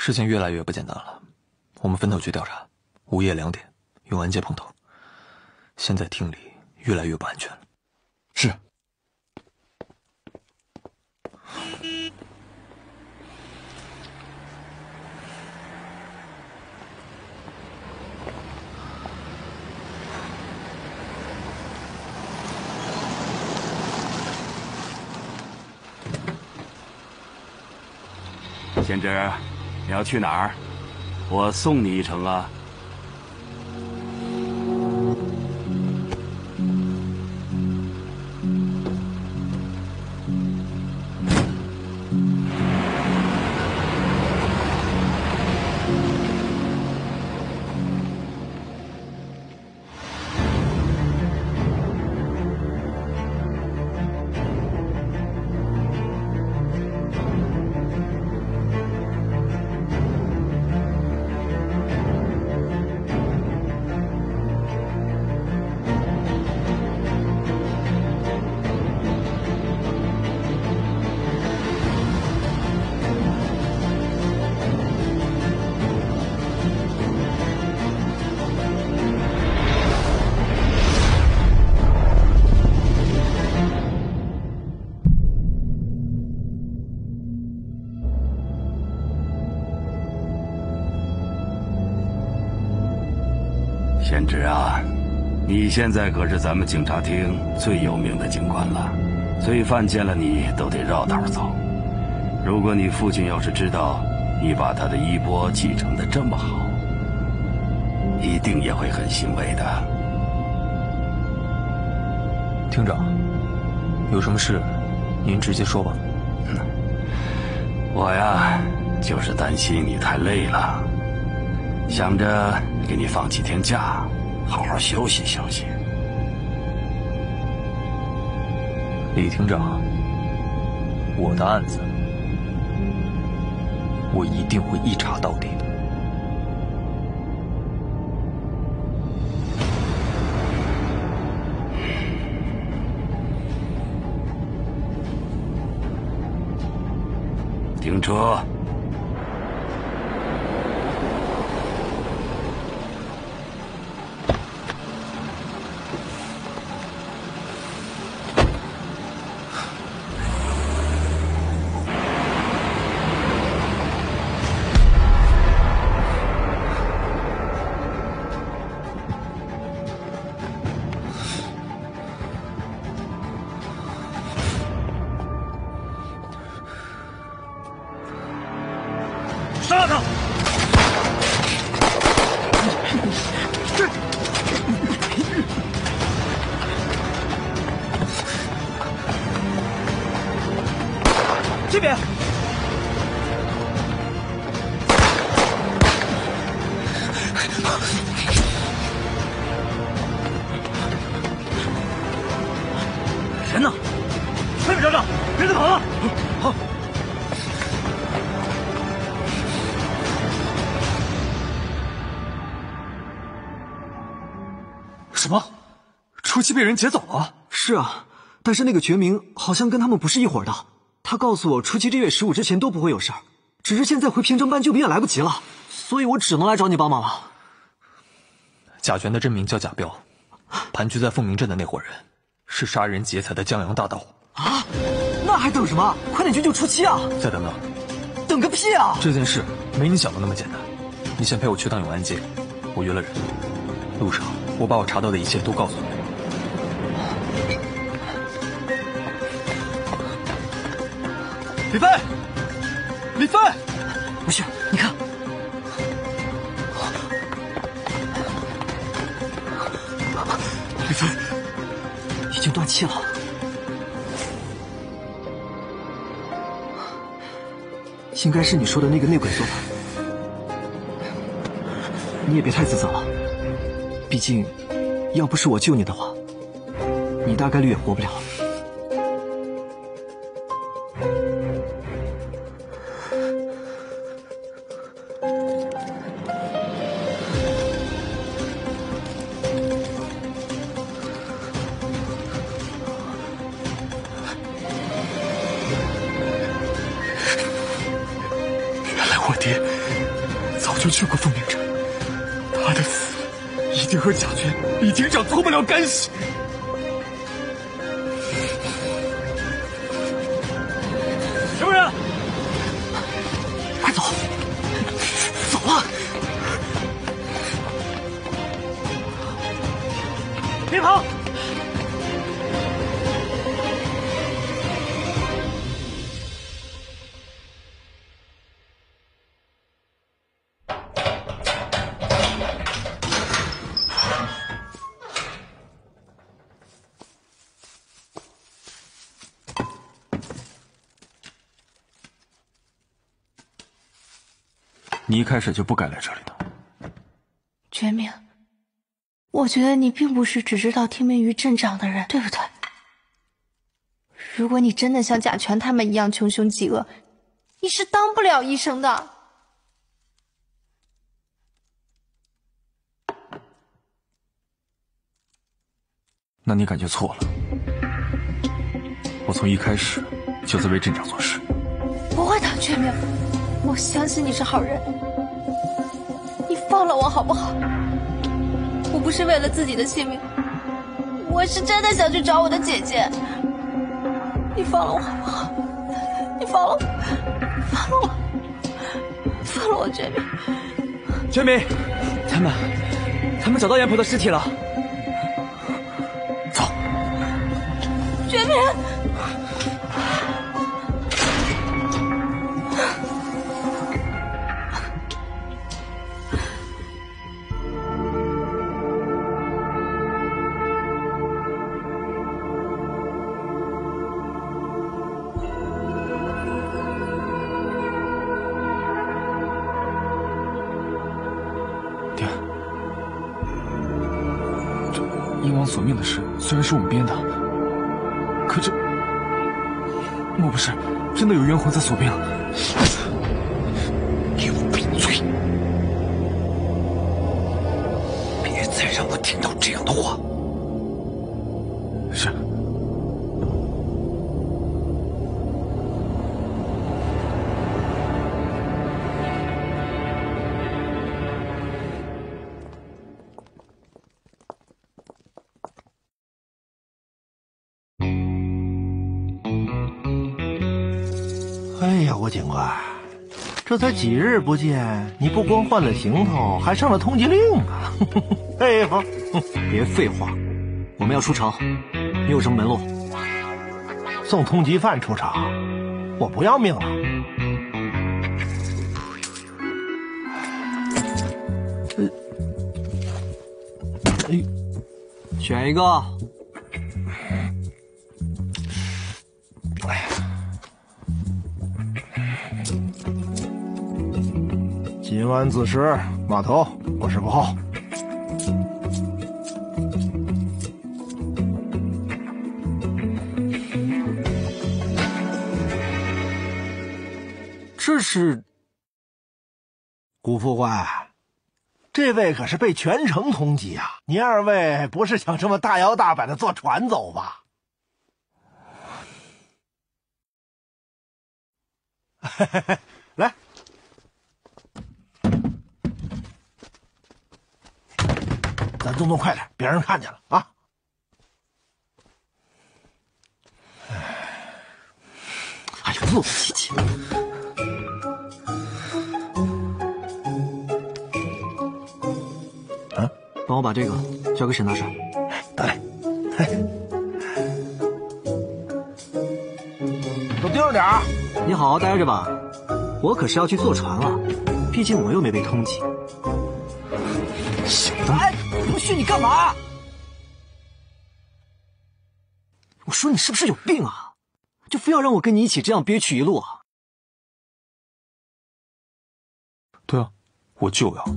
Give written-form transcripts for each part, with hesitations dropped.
事情越来越不简单了，我们分头去调查。午夜2点，永安街碰头。现在厅里越来越不安全了。 是。 贤侄，你要去哪儿？我送你一程啊。贤侄啊，你现在可是咱们警察厅最有名的警官了，罪犯见了你都得绕道走。如果你父亲要是知道你把他的衣钵继承得这么好，一定也会很欣慰的。 厅长，有什么事您直接说吧。 我呀，就是担心你太累了，想着给你放几天假，好好休息休息。 李厅长，我的案子我一定会一查到底的。 停车！ 杀了他！这边。人呢？快点找找，别再跑了！好。 什么？初期被人劫走了？ 是啊，但是那个觉明好像跟他们不是一伙的。他告诉我，初期这月15之前都不会有事儿，只是现在回偏征办救兵也来不及了，所以我只能来找你帮忙了。 贾全的真名叫贾彪，盘踞在凤鸣镇的那伙人是杀人劫财的江洋大盗啊！那还等什么？快点去救初期啊！ 再等等， 等个屁啊！ 这件事没你想的那么简单。你先陪我去趟永安街，我约了人，路上我把我查到的一切都告诉你。李飞，李飞， 不是，你看， 李飞已经断气了。应该是你说的那个内鬼做的。你也别太自责了，毕竟，要不是我救你的话，你大概率也活不了。 原来我爹就去过凤鸣镇，他的死一定和甲醛李警长脱不了干系。 什么人？ 快走！走啊！ 别跑！ 你一开始就不该来这里的。 觉明，我觉得你并不是只知道听命于镇长的人，对不对？如果你真的像甲醛他们一样穷凶极恶，你是当不了医生的。 那你感觉错了。我从一开始就在为镇长做事。 不会的，觉明，我相信你是好人。你放了我好不好？我不是为了自己的性命，我是真的想去找我的姐姐。你放了我好不好？你放了我，放了我，放了我，觉明。 觉明，他们找到严婆的尸体了。 走。 觉明。 爹，这鹰王索命的事虽然是我们编的，可这莫不是真的有冤魂在索命？ 给我闭嘴！别再让我听到这样的话。 是。 哎呀，吴警官，这才几日不见，你不光换了行头，还上了通缉令啊！佩服。 别废话，我们要出城，你有什么门路？ 送通缉犯出场，我不要命了。 选一个。 今晚子时，码头过10步后。 这是古副官，这位可是被全城通缉啊！您二位不是想这么大摇大摆的坐船走吧？来。咱动作快点，别让人看见了啊！ 哎呀，猝不及防！ 啊， 帮我把这个交给沈大婶。 得嘞。都盯着点儿！ 你好好待着吧，我可是要去坐船了，毕竟我又没被通缉。小子！哎，不去你干嘛？我说你是不是有病啊？就非要让我跟你一起这样憋屈一路啊？ 对啊，我就要。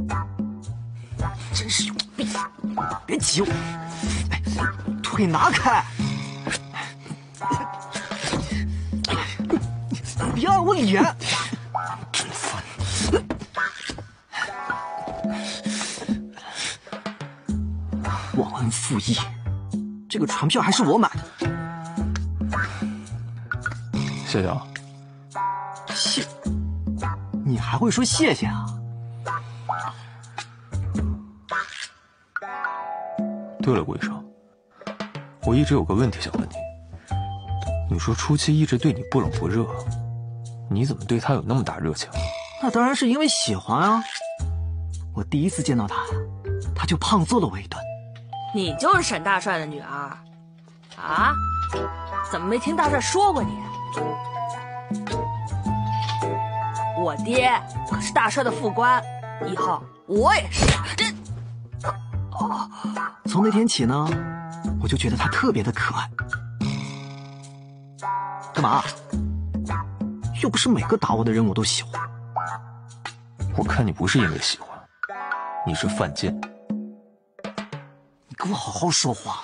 真是有病！别挤我！哎，腿拿开！别按我脸！真烦！忘恩负义，这个船票还是我买的。 谢谢啊。 谢？你还会说谢谢啊？ 对了，顾医生，我一直有个问题想问你。你说初七一直对你不冷不热，你怎么对他有那么大热情？ 那当然是因为喜欢啊！我第一次见到他，他就胖揍了我一顿。 你就是沈大帅的女儿，啊？怎么没听大帅说过你？我爹可是大帅的副官，以后我也是。 从那天起呢，我就觉得他特别的可爱。干嘛？又不是每个打我的人我都喜欢。 我看你不是因为喜欢，你是犯贱。 你给我好好说话。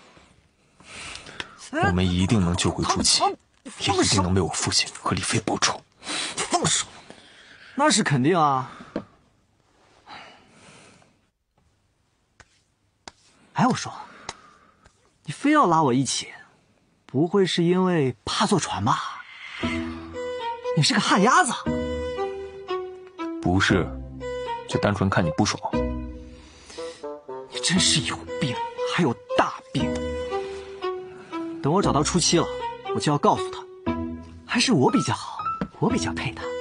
我们一定能救回初七，也一定能为我父亲和李飞报仇。 放手！那是肯定啊。哎，我说，你非要拉我一起，不会是因为怕坐船吧？你是个旱鸭子。 不是，就单纯看你不爽。 你真是有病，还有大病。等我找到初七了，我就要告诉他，还是我比较好，我比较配他。